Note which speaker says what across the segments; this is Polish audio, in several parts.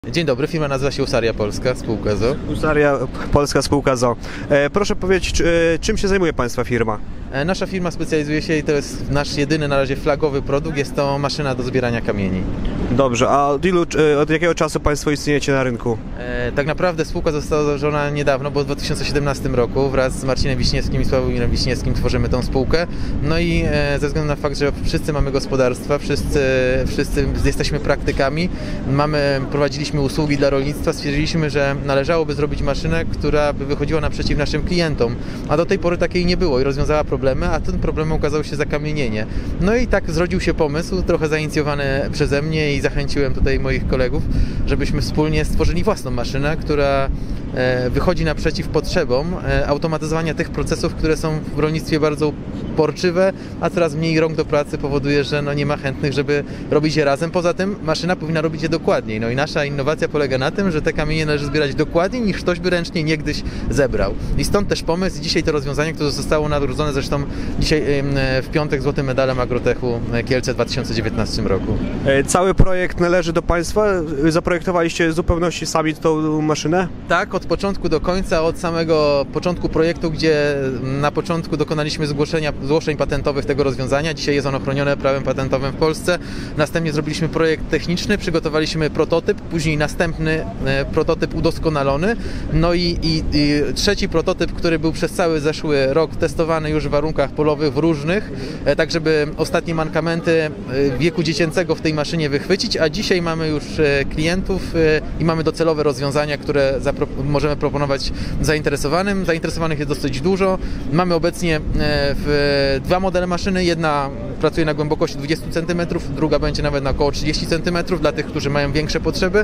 Speaker 1: Dzień dobry, firma nazywa się Husaria Polska, spółka ZOO.
Speaker 2: Husaria Polska, spółka ZOO. Proszę powiedzieć, czym się zajmuje Państwa firma?
Speaker 1: Nasza firma specjalizuje się i to jest nasz jedyny na razie flagowy produkt, jest to maszyna do zbierania kamieni.
Speaker 2: Dobrze, a od jakiego czasu Państwo istniejecie na rynku?
Speaker 1: Tak naprawdę spółka została założona niedawno, bo w 2017 roku wraz z Marcinem Wiśniewskim i Sławomirem Wiśniewskim tworzymy tą spółkę. No i ze względu na fakt, że wszyscy mamy gospodarstwa, wszyscy jesteśmy praktykami, prowadziliśmy usługi dla rolnictwa, stwierdziliśmy, że należałoby zrobić maszynę, która by wychodziła naprzeciw naszym klientom, a do tej pory takiej nie było i rozwiązała problemy, a tym problemem okazało się zakamienienie. No i tak zrodził się pomysł, trochę zainicjowany przeze mnie i zachęciłem tutaj moich kolegów, żebyśmy wspólnie stworzyli własną maszynę, która wychodzi naprzeciw potrzebom automatyzowania tych procesów, które są w rolnictwie bardzo porczywe, a coraz mniej rąk do pracy powoduje, że nie ma chętnych, żeby robić je razem. Poza tym maszyna powinna robić je dokładniej. No i nasza innowacja polega na tym, że te kamienie należy zbierać dokładniej, niż ktoś by ręcznie niegdyś zebrał. I stąd też pomysł i dzisiaj to rozwiązanie, które zostało nagrodzone zresztą dzisiaj w piątek złotym medalem Agrotechu Kielce w 2019 roku.
Speaker 2: Cały projekt należy do Państwa? Zaprojektowaliście w zupełności sami tą maszynę?
Speaker 1: Tak, od początku do końca, od samego początku projektu, gdzie na początku dokonaliśmy zgłoszeń patentowych tego rozwiązania. Dzisiaj jest ono chronione prawem patentowym w Polsce. Następnie zrobiliśmy projekt techniczny, przygotowaliśmy prototyp, później następny prototyp udoskonalony. No i trzeci prototyp, który był przez cały zeszły rok testowany już w warunkach polowych różnych, tak żeby ostatnie mankamenty wieku dziecięcego w tej maszynie wychwycić, a dzisiaj mamy już klientów i mamy docelowe rozwiązania, które możemy proponować zainteresowanym. Zainteresowanych jest dosyć dużo. Mamy obecnie dwa modele maszyny. Jedna pracuje na głębokości 20 cm, druga będzie nawet na około 30 cm dla tych, którzy mają większe potrzeby.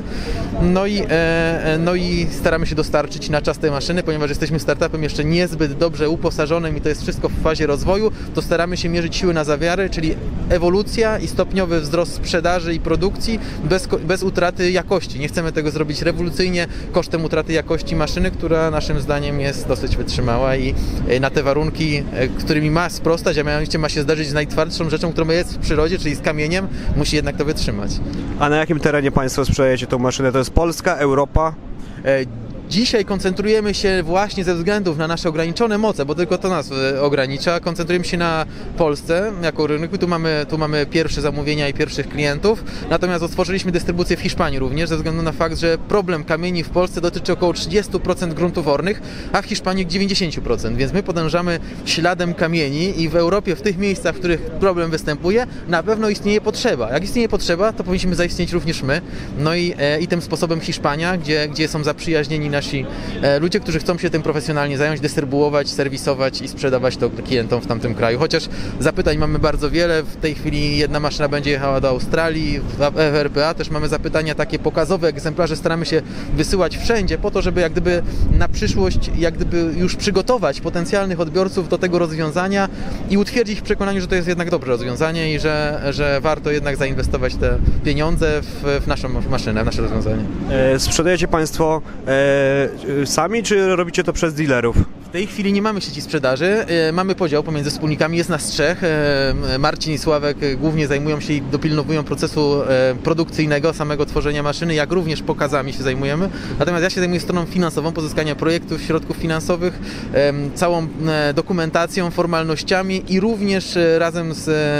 Speaker 1: No i staramy się dostarczyć na czas tej maszyny, ponieważ jesteśmy startupem jeszcze niezbyt dobrze uposażonym i to jest wszystko w fazie rozwoju, to staramy się mierzyć siły na zamiary, czyli ewolucja i stopniowy wzrost sprzedaży i produkcji bez utraty jakości. Nie chcemy tego zrobić rewolucyjnie kosztem utraty jakości maszyny, która naszym zdaniem jest dosyć wytrzymała i na te warunki, którymi ma sprostać, a mianowicie ma się zdarzyć z najtwardszą rzeczą, którą jest w przyrodzie, czyli z kamieniem, musi jednak to wytrzymać.
Speaker 2: A na jakim terenie Państwo sprzedajecie tą maszynę? To jest Polska, Europa?
Speaker 1: Dzisiaj koncentrujemy się właśnie ze względów na nasze ograniczone moce, bo tylko to nas ogranicza. Koncentrujemy się na Polsce jako rynku. Tu mamy pierwsze zamówienia i pierwszych klientów. Natomiast otworzyliśmy dystrybucję w Hiszpanii również, ze względu na fakt, że problem kamieni w Polsce dotyczy około 30% gruntów ornych, a w Hiszpanii 90%. Więc my podążamy śladem kamieni i w Europie, w tych miejscach, w których problem występuje, na pewno istnieje potrzeba. Jak istnieje potrzeba, to powinniśmy zaistnieć również my. No i tym sposobem Hiszpania, gdzie są zaprzyjaźnieni nasi ludzie, którzy chcą się tym profesjonalnie zająć, dystrybuować, serwisować i sprzedawać to klientom w tamtym kraju. Chociaż zapytań mamy bardzo wiele. W tej chwili jedna maszyna będzie jechała do Australii, w RPA też mamy zapytania takie pokazowe, egzemplarze staramy się wysyłać wszędzie po to, żeby jak gdyby na przyszłość już przygotować potencjalnych odbiorców do tego rozwiązania i utwierdzić w przekonaniu, że to jest jednak dobre rozwiązanie i że warto jednak zainwestować te pieniądze w naszą maszynę, w nasze rozwiązanie.
Speaker 2: Sprzedajecie Państwo sami, czy robicie to przez dealerów?
Speaker 1: W tej chwili nie mamy sieci sprzedaży, mamy podział pomiędzy wspólnikami, jest nas trzech. Marcin i Sławek głównie zajmują się i dopilnowują procesu produkcyjnego, samego tworzenia maszyny, jak również pokazami się zajmujemy. Natomiast ja się zajmuję stroną finansową, pozyskania projektów, środków finansowych, całą dokumentacją, formalnościami i również razem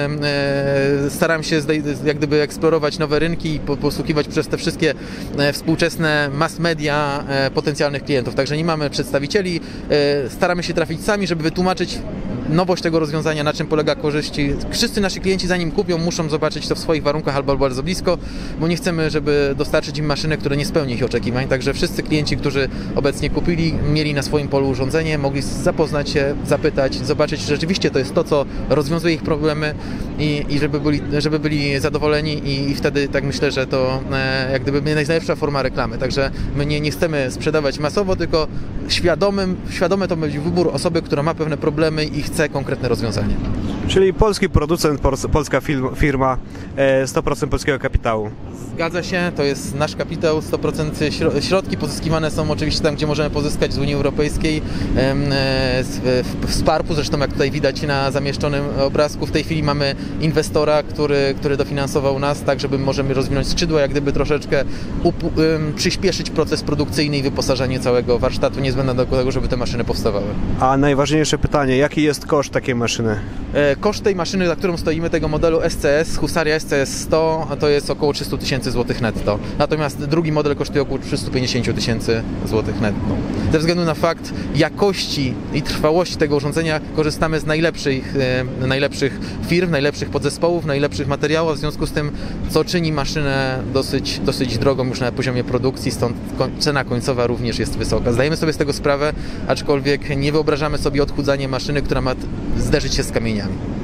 Speaker 1: staram się jak gdyby eksplorować nowe rynki i posługiwać przez te wszystkie współczesne mass media potencjalnych klientów. Także nie mamy przedstawicieli, staramy się trafić sami, żeby wytłumaczyć nowość tego rozwiązania, na czym polega korzyści. Wszyscy nasi klienci, zanim kupią, muszą zobaczyć to w swoich warunkach albo bardzo blisko, bo nie chcemy, żeby dostarczyć im maszynę, która nie spełni ich oczekiwań. Także wszyscy klienci, którzy obecnie kupili, mieli na swoim polu urządzenie, mogli zapoznać się, zapytać, zobaczyć, że rzeczywiście to jest to, co rozwiązuje ich problemy i żeby byli zadowoleni i wtedy tak myślę, że to jak gdyby najlepsza forma reklamy. Także my nie chcemy sprzedawać masowo, tylko świadome to będzie wybór osoby, która ma pewne problemy i chce konkretne rozwiązanie.
Speaker 2: Czyli polski producent, polska firma, 100% polskiego kapitału.
Speaker 1: Zgadza się, to jest nasz kapitał, 100% środki pozyskiwane są oczywiście tam, gdzie możemy pozyskać z Unii Europejskiej, w SPARP-u, zresztą jak tutaj widać na zamieszczonym obrazku, w tej chwili mamy inwestora, który dofinansował nas, tak żeby możemy rozwinąć skrzydła, jak gdyby troszeczkę przyspieszyć proces produkcyjny i wyposażenie całego warsztatu niezbędne do tego, żeby te maszyny powstawały.
Speaker 2: A najważniejsze pytanie, jaki jest koszt takiej maszyny?
Speaker 1: Koszt tej maszyny, za którą stoimy, tego modelu SCS, Husaria SCS 100, to jest około 300 000 złotych netto. Natomiast drugi model kosztuje około 350 000 złotych netto. Ze względu na fakt jakości i trwałości tego urządzenia korzystamy z najlepszych firm, najlepszych podzespołów, najlepszych materiałów, w związku z tym, co czyni maszynę dosyć drogą już na poziomie produkcji, stąd cena końcowa również jest wysoka. Zdajemy sobie z tego sprawę, aczkolwiek nie wyobrażamy sobie odchudzania maszyny, która ma zderzyć się z kamieniami.